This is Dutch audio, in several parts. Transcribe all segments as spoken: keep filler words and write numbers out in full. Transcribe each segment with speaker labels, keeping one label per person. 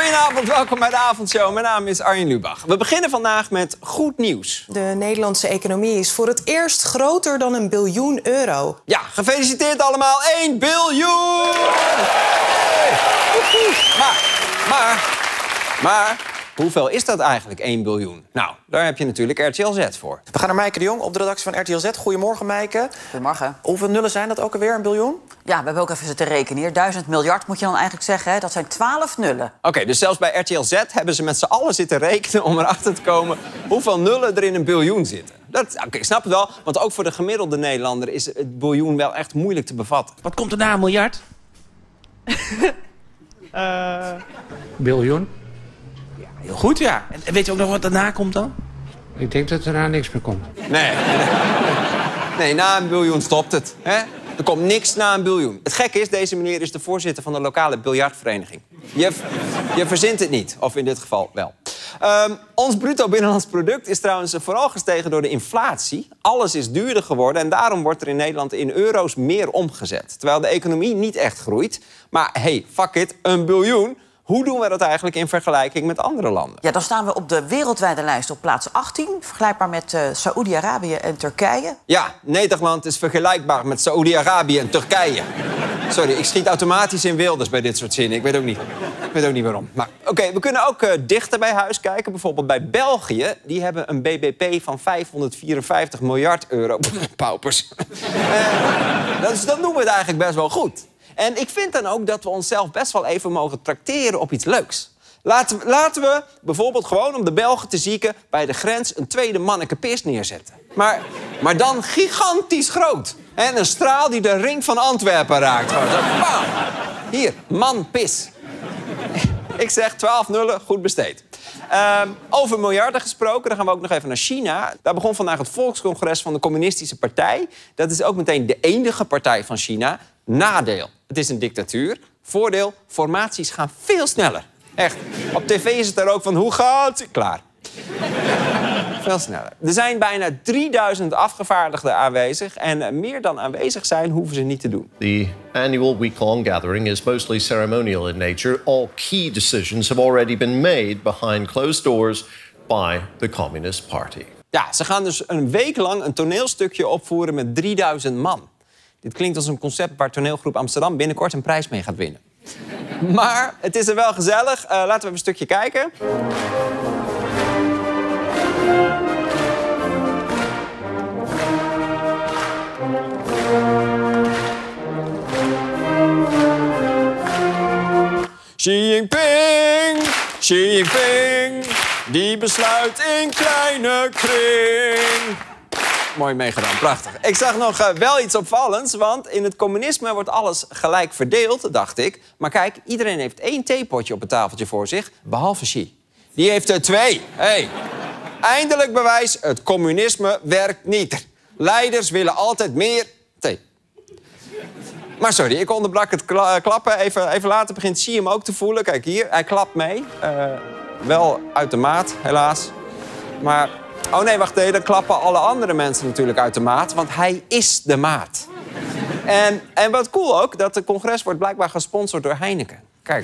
Speaker 1: Goedenavond, welkom bij de avondshow. Mijn naam is Arjen Lubach. We beginnen vandaag met goed nieuws.
Speaker 2: De Nederlandse economie is voor het eerst groter dan een biljoen euro.
Speaker 1: Ja, gefeliciteerd allemaal. één biljoen! Hey! Maar, maar, maar... hoeveel is dat eigenlijk, één biljoen? Nou, daar heb je natuurlijk R T L Z voor.
Speaker 3: We gaan naar Meike de Jong op de redactie van R T L Z. Goedemorgen, Meike.
Speaker 4: Goedemorgen.
Speaker 3: Hoeveel nullen zijn dat ook alweer, een biljoen?
Speaker 4: Ja, we hebben ook even zitten rekenen hier. Duizend miljard moet je dan eigenlijk zeggen. Hè? Dat zijn twaalf nullen.
Speaker 1: Oké, okay, dus zelfs bij R T L Z hebben ze met z'n allen zitten rekenen om erachter te komen hoeveel nullen er in een biljoen zitten. Oké, okay, ik snap het wel, want ook voor de gemiddelde Nederlander is het biljoen wel echt moeilijk te bevatten.
Speaker 5: Wat komt er na een miljard?
Speaker 6: uh... Biljoen.
Speaker 5: Heel goed, ja. En weet je ook nog wat daarna komt dan?
Speaker 6: Ik denk dat er daarna niks meer komt.
Speaker 1: Nee. Nee, na een biljoen stopt het. Hè? Er komt niks na een biljoen. Het gekke is, deze meneer is de voorzitter van de lokale biljartvereniging. Je, je verzint het niet, of in dit geval wel. Um, ons bruto binnenlands product is trouwens vooral gestegen door de inflatie. Alles is duurder geworden en daarom wordt er in Nederland in euro's meer omgezet. Terwijl de economie niet echt groeit. Maar hey, fuck it, een biljoen. Hoe doen we dat eigenlijk in vergelijking met andere landen?
Speaker 4: Ja, dan staan we op de wereldwijde lijst op plaats achttien. Vergelijkbaar met uh, Saoedi-Arabië en Turkije.
Speaker 1: Ja, Nederland is vergelijkbaar met Saoedi-Arabië en Turkije. Sorry, ik schiet automatisch in Wilders bij dit soort zinnen. Ik weet ook niet, ik weet ook niet waarom. Maar oké, okay, we kunnen ook uh, dichter bij huis kijken. Bijvoorbeeld bij België. Die hebben een B B P van vijfhonderdvierenvijftig miljard euro. Paupers. uh, dus dat noemen we het eigenlijk best wel goed. En ik vind dan ook dat we onszelf best wel even mogen trakteren op iets leuks. Laten we, laten we bijvoorbeeld gewoon om de Belgen te zieken bij de grens een tweede manneke pis neerzetten. Maar, maar dan gigantisch groot. En een straal die de ring van Antwerpen raakt. Gewoon zo, bam. Hier, man pis. Ik zeg twaalf nullen, goed besteed. Uh, over miljarden gesproken, dan gaan we ook nog even naar China. Daar begon vandaag het volkscongres van de Communistische Partij. Dat is ook meteen de enige partij van China. Nadeel, het is een dictatuur. Voordeel, formaties gaan veel sneller. Echt. Op tv is het er ook van, hoe gaat het? Klaar. Veel sneller. Er zijn bijna drieduizend afgevaardigden aanwezig. En meer dan aanwezig zijn, hoeven ze niet te doen.
Speaker 7: The annual week-long gathering is mostly ceremonial in nature. All key decisions have already been made behind closed doors by the Communist Party.
Speaker 1: Ja, ze gaan dus een week lang een toneelstukje opvoeren met drieduizend man. Dit klinkt als een concept waar toneelgroep Amsterdam binnenkort een prijs mee gaat winnen. Maar het is er wel gezellig. Uh, laten we even een stukje kijken. Xi Jinping, Xi Jinping, die besluit in kleine kring. Mooi meegedaan, prachtig. Ik zag nog uh, wel iets opvallends, want in het communisme wordt alles gelijk verdeeld, dacht ik. Maar kijk, iedereen heeft één theepotje op het tafeltje voor zich, behalve Xi. Die heeft er twee. Hey. Eindelijk bewijs, het communisme werkt niet. Leiders willen altijd meer thee. Maar sorry, ik onderbrak het kla klappen. Even, even later begint Xi hem ook te voelen. Kijk hier, hij klapt mee. Uh, wel uit de maat, helaas. Maar... oh nee, wacht even, dan klappen alle andere mensen natuurlijk uit de maat. Want hij is de maat. En, en wat cool ook, dat de congres wordt blijkbaar gesponsord door Heineken. Kijk.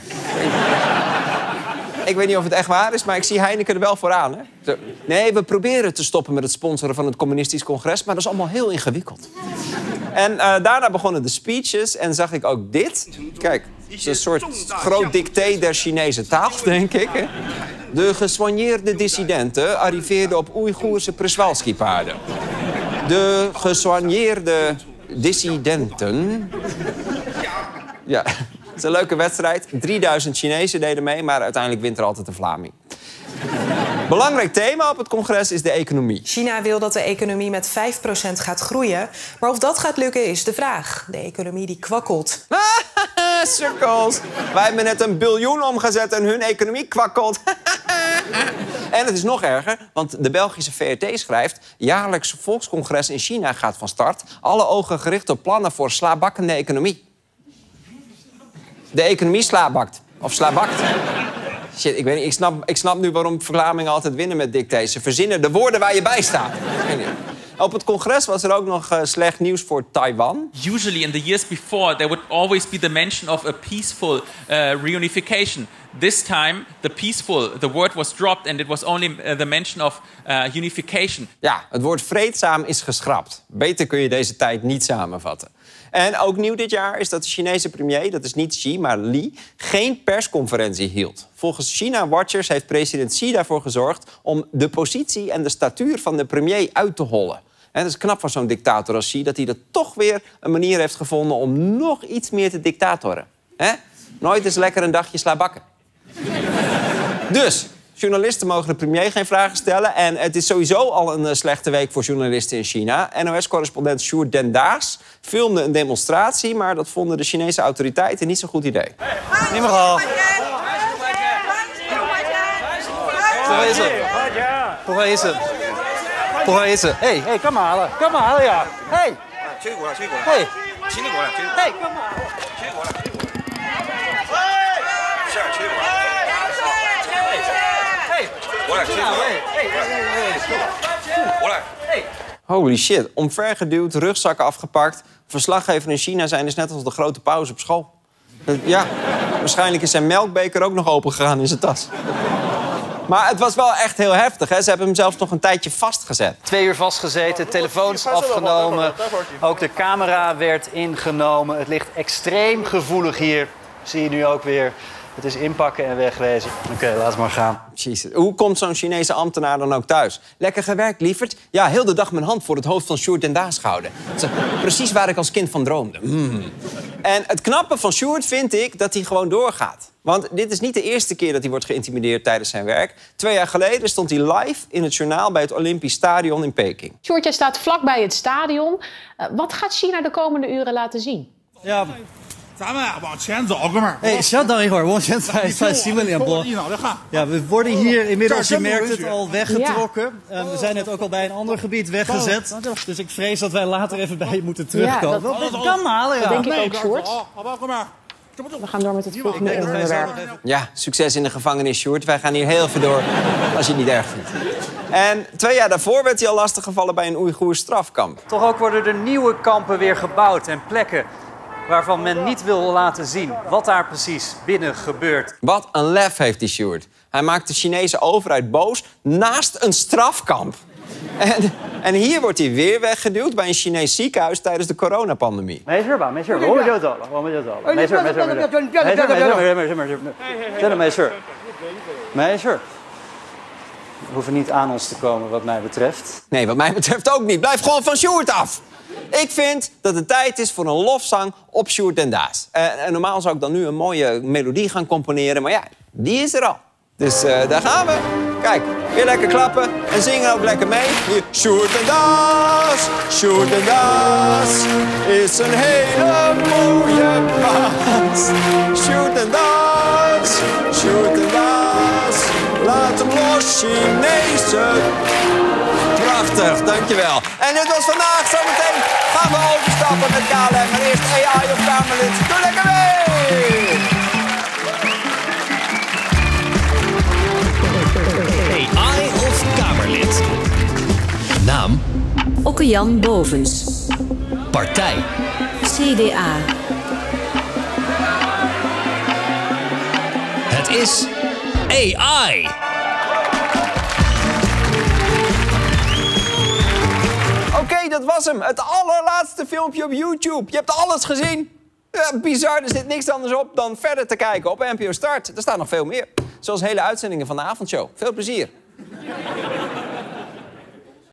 Speaker 1: Ik weet niet of het echt waar is, maar ik zie Heineken er wel vooraan. Hè? Zo. Nee, we proberen te stoppen met het sponsoren van het communistisch congres, maar dat is allemaal heel ingewikkeld. En uh, daarna begonnen de speeches en zag ik ook dit. Kijk, het is een soort groot dicté der Chinese taal, denk ik. Hè? De gesoigneerde dissidenten arriveerden op Oeigoerse Przewalski-paarden. De gesoigneerde dissidenten... Ja, het is een leuke wedstrijd. drieduizend Chinezen deden mee, maar uiteindelijk wint er altijd een Vlaming. Belangrijk thema op het congres is de economie.
Speaker 2: China wil dat de economie met vijf procent gaat groeien. Maar of dat gaat lukken is de vraag. De economie die kwakkelt.
Speaker 1: Cirkels. Wij hebben net een biljoen omgezet en hun economie kwakkelt. En het is nog erger, want de Belgische V R T schrijft... jaarlijks volkscongres in China gaat van start. Alle ogen gericht op plannen voor slaapbakkende economie. De economie slaapbakt. Of slaapbakt. Shit, ik, weet niet, ik, snap, ik snap nu waarom Vlamingen altijd winnen met dictates. Ze verzinnen de woorden waar je bij staat. Op het congres was er ook nog uh, slecht nieuws voor Taiwan.
Speaker 8: Usually in the years before there would always be the mention of a peaceful uh, reunification. This time the peaceful, the word was dropped and it was only uh, the mention of uh, unification.
Speaker 1: Ja, het woord vreedzaam is geschrapt. Beter kun je deze tijd niet samenvatten. En ook nieuw dit jaar is dat de Chinese premier, dat is niet Xi, maar Li, geen persconferentie hield. Volgens China-watchers heeft president Xi daarvoor gezorgd om de positie en de statuur van de premier uit te hollen. En het is knap van zo'n dictator als Xi dat hij er toch weer een manier heeft gevonden om nog iets meer te dictatoren. He? Nooit eens lekker een dagje slabakken. Dus, journalisten mogen de premier geen vragen stellen. En het is sowieso al een uh, slechte week voor journalisten in China. N O S-correspondent Sjoerd Den Daas filmde een demonstratie, maar dat vonden de Chinese autoriteiten niet zo'n goed idee.
Speaker 9: Niet meer al. Hey, hey, kom maar, kom maar, ja. Hey. Hey. Hey, kom maar.
Speaker 1: Holy shit, omvergeduwd, rugzakken afgepakt. Verslaggever in China zijn dus net als de grote pauze op school. Ja, waarschijnlijk is zijn melkbeker ook nog open gegaan in zijn tas. Maar het was wel echt heel heftig, hè? Ze hebben hem zelfs nog een tijdje vastgezet.
Speaker 10: Twee uur vastgezeten, telefoons afgenomen. Ook de camera werd ingenomen. Het ligt extreem gevoelig hier. Zie je nu ook weer. Het is inpakken en wegwezen. Oké, okay, laat maar gaan.
Speaker 1: Jezus. Hoe komt zo'n Chinese ambtenaar dan ook thuis? Lekker gewerkt, lieverd? Ja, heel de dag mijn hand voor het hoofd van Sjoerd Den Daas gehouden. Dat is precies waar ik als kind van droomde. Mm. En het knappe van Sjoerd vind ik dat hij gewoon doorgaat. Want dit is niet de eerste keer dat hij wordt geïntimideerd tijdens zijn werk. Twee jaar geleden stond hij live in het journaal bij het Olympisch Stadion in Peking.
Speaker 11: Sjoerd, jij staat vlakbij het stadion. Uh, wat gaat China de komende uren laten zien?
Speaker 9: Ja. Hey, 稍等一会儿，我先在在新闻联播。Ja, we worden hier inmiddels, je merkt het, al weggetrokken. Ja. Uh, we zijn net ook al bij een ander gebied weggezet. Dus ik vrees dat wij later even bij je moeten terugkomen. Ja, dat kan halen, ja.
Speaker 11: Dat denk ik ook, Sjoerd. We gaan door met het volgende onderwerp.
Speaker 1: Ja, succes in de gevangenis, Sjoerd. Wij gaan hier heel veel door, als je het niet erg vindt. En twee jaar daarvoor werd hij al lastiggevallen bij een Oeigoers strafkamp.
Speaker 10: Toch ook worden er nieuwe kampen weer gebouwd en plekken waarvan men niet wil laten zien wat daar precies binnen gebeurt.
Speaker 1: Wat een lef heeft die Sjoerd. Hij maakt de Chinese overheid boos naast een strafkamp. En, en hier wordt hij weer weggeduwd bij een Chinees ziekenhuis tijdens de coronapandemie.
Speaker 10: We hoeven niet aan ons te komen wat mij betreft.
Speaker 1: Nee, wat mij betreft ook niet. Blijf gewoon van Sjoerd af. Ik vind dat het tijd is voor een lofzang op Sjoerd Den Daas. Uh, en normaal zou ik dan nu een mooie melodie gaan componeren, maar ja, die is er al. Dus uh, daar gaan we. Kijk, weer lekker klappen en zingen ook lekker mee. Hier, Sjoerd Den Daas, Sjoerd Den Daas is een hele mooie baas. Sjoerd Den Daas, Sjoerd Den Daas, laat hem los, Chinezen. Prachtig, dankjewel. En dit was vandaag. Zometeen gaan we overstappen met K L M. Maar eerst A I of Kamerlid. Doe lekker mee!
Speaker 12: A I of Kamerlid. Naam?
Speaker 13: Okke-Jan Bovens.
Speaker 12: Partij?
Speaker 13: C D A.
Speaker 12: Het is A I.
Speaker 1: Oké, okay, dat was hem. Het allerlaatste filmpje op YouTube. Je hebt alles gezien. Ja, bizar, er zit niks anders op dan verder te kijken op N P O Start. Er staan nog veel meer. Zoals hele uitzendingen van de avondshow. Veel plezier.